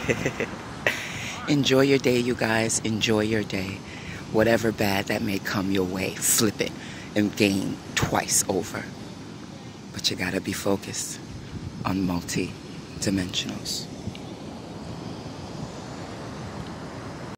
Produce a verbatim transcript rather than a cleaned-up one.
Enjoy your day, you guys. Enjoy your day. Whatever bad that may come your way, flip it and gain twice over. But you gotta be focused on multi-dimensionals.